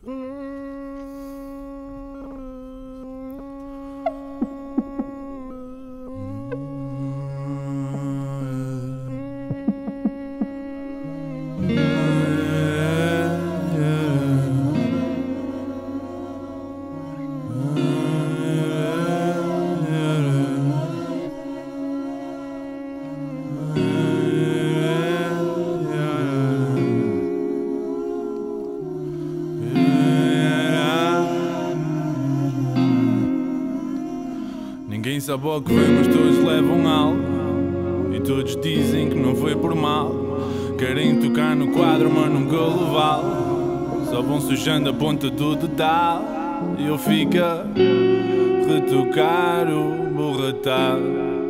Ninguém sabe ao que vem, mas todos levam algo. E todos dizem que não foi por mal. Querem tocar no quadro, mas nunca levá-lo. Só vão sujando a ponta do dedal. E eu fico a retocar o borratado.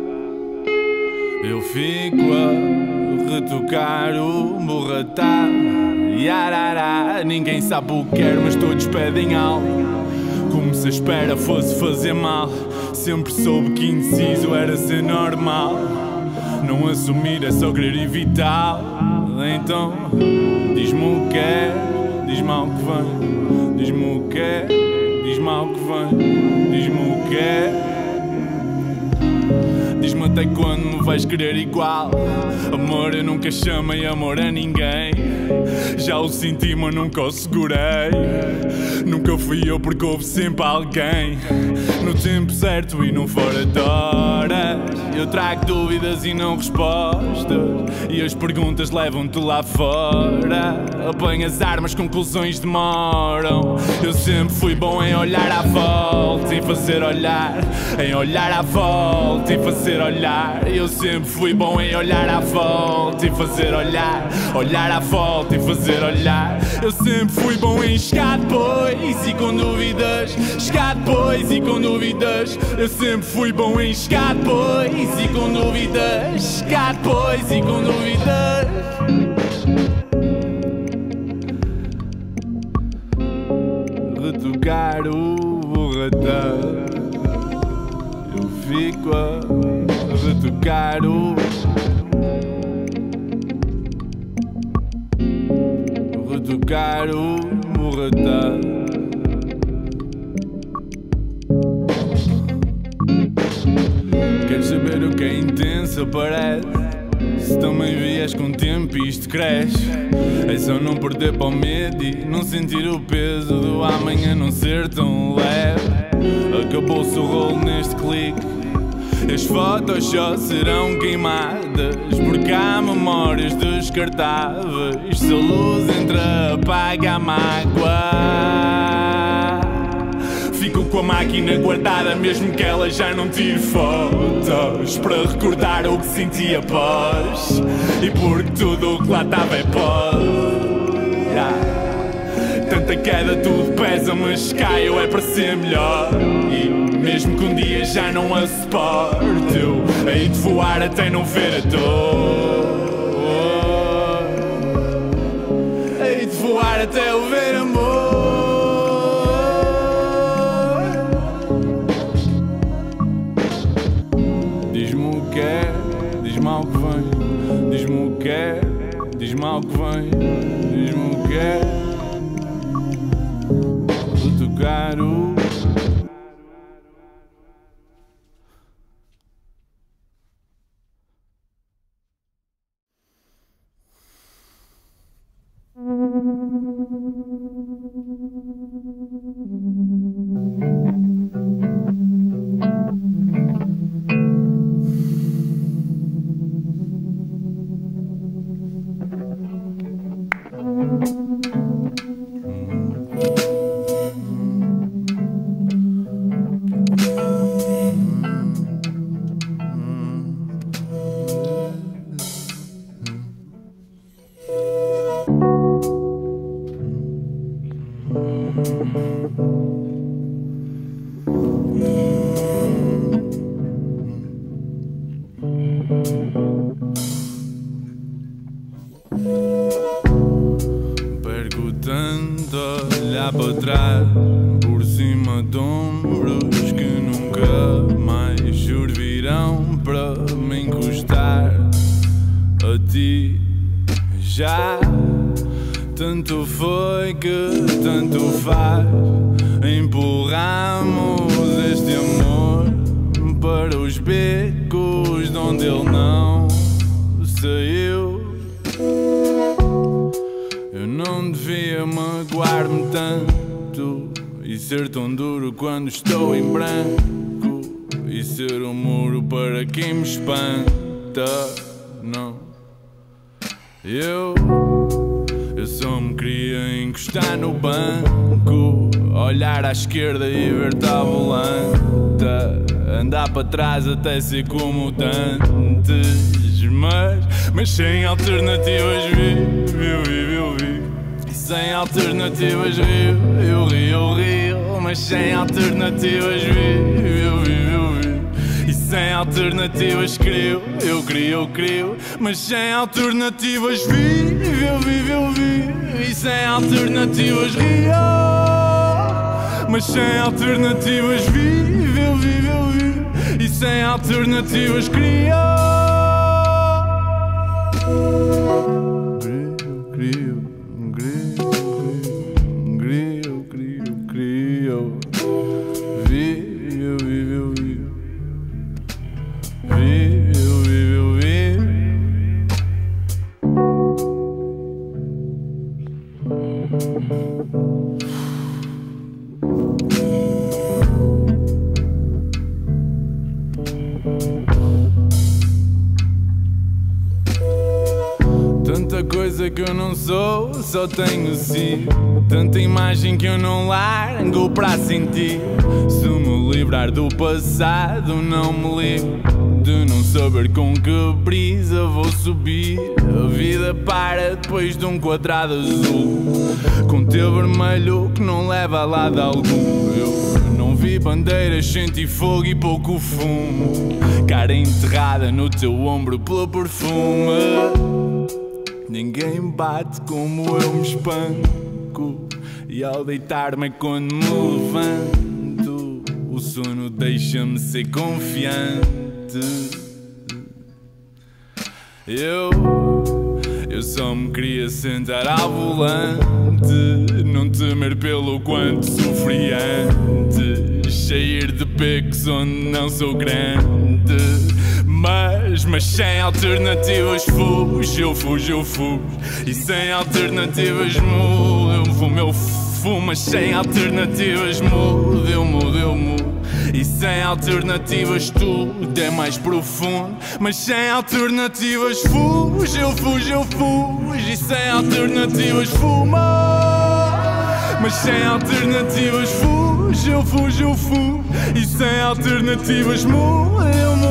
Eu fico a retocar o borratado. Yarará. Ninguém sabe o que quer, mas todos pedem algo. Como se a espera fosse fazer mal. Sempre soube que indeciso era ser normal. Não assumir é só querer evitar. Então diz-me o que é, diz-me ao que vem. Diz-me o que é, diz-me ao que vem. Diz-me o que é. Diz-me até quando me vais querer igual. Amor eu nunca chamei amor a ninguém. Já o senti mas nunca o segurei. Nunca fui eu porque houve sempre alguém. No tempo certo e não fora de horas. Eu trago dúvidas e não respostas. E as perguntas levam-te lá fora. Apanhas armas, conclusões demoram. Eu sempre fui bom em olhar à volta e fazer olhar. Em olhar à volta e fazer olhar. Eu sempre fui bom em olhar à volta e fazer olhar. Olhar à volta e fazer olhar. Eu sempre fui bom em chegar depois e com dúvidas. Chegar depois e com dúvidas. Eu sempre fui bom em chegar depois e com dúvidas. Chegar depois e com dúvidas. Retocar o borratão. Eu fico a retocar o. Retocar o borratão. Queres saber o que é intenso? Parece. Se também vies com o tempo isto cresce. É só não perder para o medo e não sentir o peso do amanhã não ser tão leve. Acabou-se o rolo neste clique. As fotos só serão queimadas porque há memórias descartáveis. Se a luz entra apaga a mágoa. Fico com a máquina guardada mesmo que ela já não tire fotos, para recordar o que senti após. E porque tudo o que lá estava é pó. Tanta queda tudo pesa, mas caio é para ser melhor. E mesmo que um dia já não a suporte, eu hei de voar até não ver a dor. Hei de voar até o ver amor. Diz-me o que é, diz-me ao que vem. Diz-me o que é, diz-me ao que vem. Diz-me o que é. Retocar o. Perco tanto a olhar para trás, por cima de ombros que nunca mais servirão para me encostar a ti. Já Tanto foi que tanto faz, empurramos este amor para os becos de onde ele não saiu. Eu não devia magoar-me tanto e ser tão duro quando estou em branco, e ser um muro para quem me espanta. Não, eu só me queria encostar no banco, olhar à esquerda e ver-te à volante, andar para trás até ser como antes, mas sem alternativas vivo. E sem alternativas eu rio, mas sem alternativas vivo. E sem alternativas eu crio, mas sem alternativas vivo. E sem alternativas rio, mas sem alternativas vivo. E sem alternativas crio. Tanta coisa que eu não sou, só tenho sido. Tanta imagem que eu não largo para sentir. Se me livrar do passado, não me livro de não saber com que brisa vou subir. A vida para depois de um quadrado azul, com teu vermelho que não leva a lado algum. Eu não vi bandeiras, senti fogo e pouco fumo. Cara enterrada no teu ombro pelo perfume. Ninguém bate como eu me espanco, e ao deitar-me é quando me levanto. O sono deixa-me ser confiante. Eu só me queria sentar ao volante, não temer pelo quanto sofri antes, sair de becos onde não sou grande. Mas sem alternativas eu fujo. E sem alternativas eu fumo. Mas sem alternativas eu mudo. E sem alternativas tudo é mais profundo. Mas sem alternativas eu fujo. E sem alternativas fumo. Mas sem alternativas eu fujo. E sem alternativas mudo.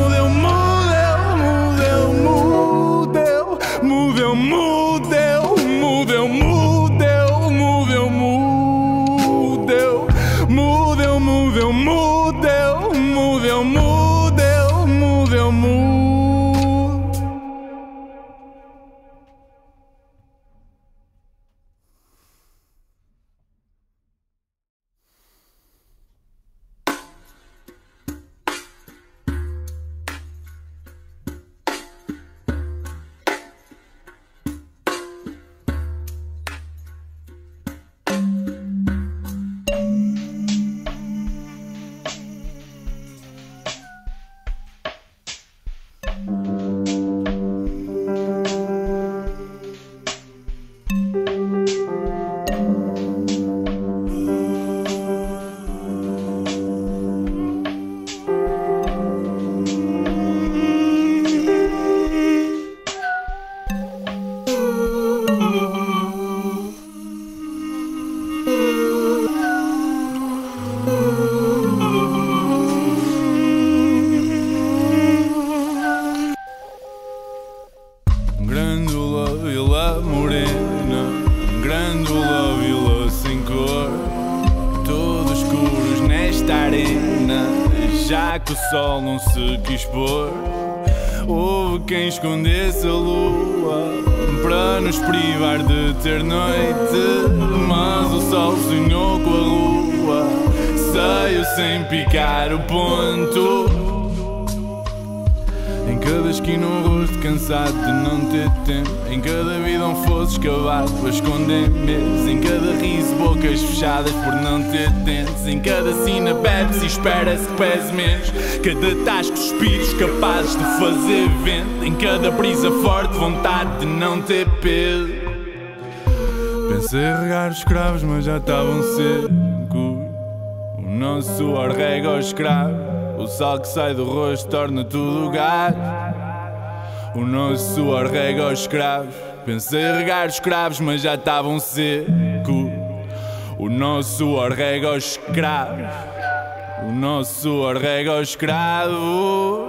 Vila Morena, Grândola, Vila sem cor, todos escuros nesta arena, já que o sol não se quis pôr. Houve quem escondesse a lua para nos privar de ter noite, mas o sol sonhou com a rua, saiu sem picar o ponto em que cada esquina um rosto cansado de não ter tempo. Em cada vida um fosso escavado para esconder medos. Em cada riso bocas fechadas por não ter dentes. Em cada sina bebe-se e espera-se que pese menos. Cada tasco espíritos capazes de fazer vento. Em cada brisa forte vontade de não ter peso. Pensei em regar os escravos mas já estavam secos. O nosso suor rega aos escravos. O sal que sai do rosto torna tudo gás. O nosso suor rega aos escravos. Pensei em regar os escravos mas já estavam secos. O nosso suor rega aos escravos. O nosso suor rega aos escravos.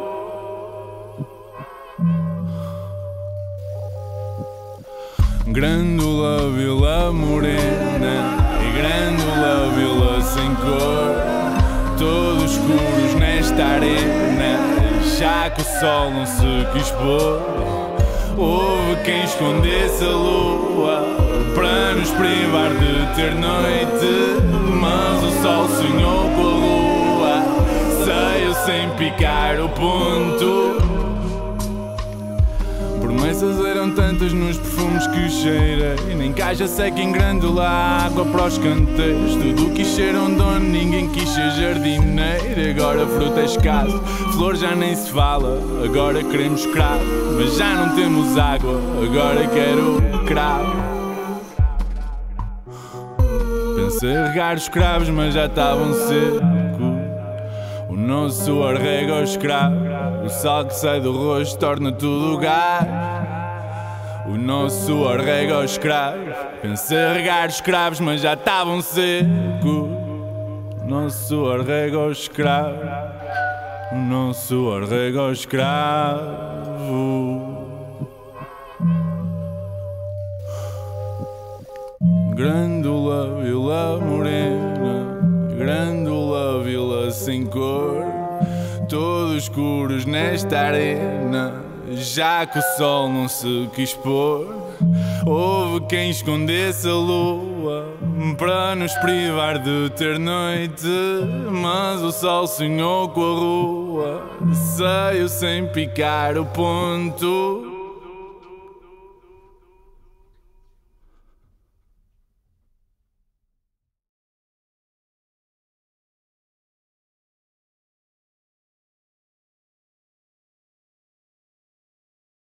Grândola, Vila Morena e Grândola, Vila sem cor. Todos escuros nesta arena, já que o sol não se quis pôr. Houve quem escondesse a lua para nos privar de ter noite. Mas o sol sonhou com a lua, saiu sem picar o ponto. Promessas eram tantas nos perfumes que cheirei. Nem caixa seca em Grândola, água para os canteiros. Tudo quis ser um dono, ninguém quis ser jardineiro. Agora fruta é escasso, flor já nem se fala. Agora queremos cravo, mas já não temos água. Agora quero cravo. Pensei em regar os cravos, mas já estavam secos. O nosso suor rega aos escravos. O sal que sai do rosto torna tudo gás. O nosso suor rega aos escravos. Pensei em regar os escravos, mas já estavam secos. O nosso suor rega aos escravos. O nosso suor rega aos escravos. Grândola, Vila Morena, Grândola, Vila sem cor. Todos escuros nesta arena, já que o sol não se quis pôr. Houve quem escondesse a lua para nos privar de ter noite. Mas o sol sonhou com a rua, saiu sem picar o ponto.